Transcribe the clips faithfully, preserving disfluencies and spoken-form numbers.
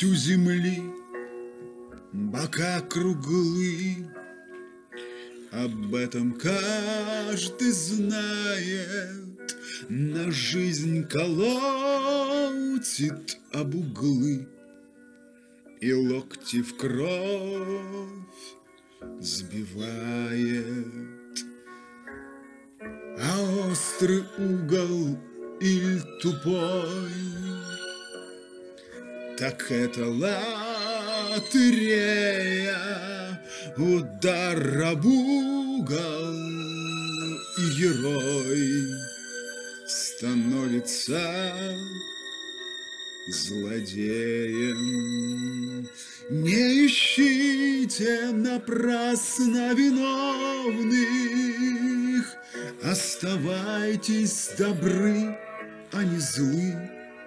у земли бока круглы. Об этом каждый знает, на жизнь колотит об углы и локти в кровь сбивает. А острый угол или тупой, так это лотерея, удар об угол, и герой становится злодеем. Не ищите напрасно виновных, оставайтесь добры, а не злы.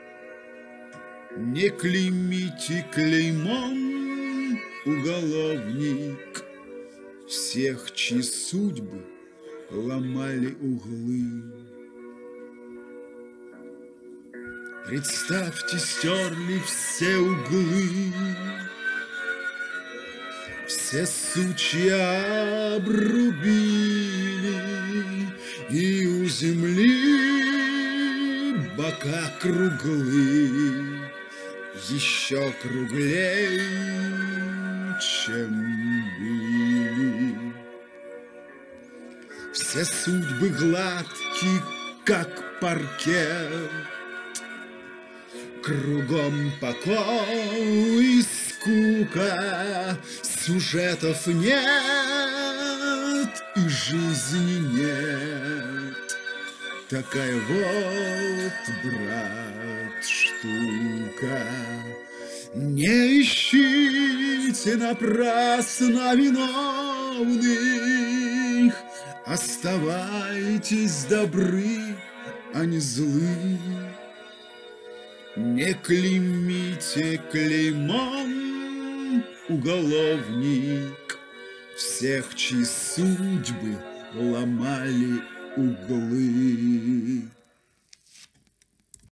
Не клеймите клеймом уголовник всех, чьи судьбы ломали углы. Представьте, стерли все углы, все сучья обрубили, и у земли бока круглы, еще круглей, чем были. Все судьбы гладки, как паркет, кругом покой и скука, сюжетов нет и жизни нет. Такая вот, брат, штука. Не ищите напрасно виновных, оставайтесь добры, а не злы. Не клеймите клеймом уголовник всех, чьи судьбы ломали углы.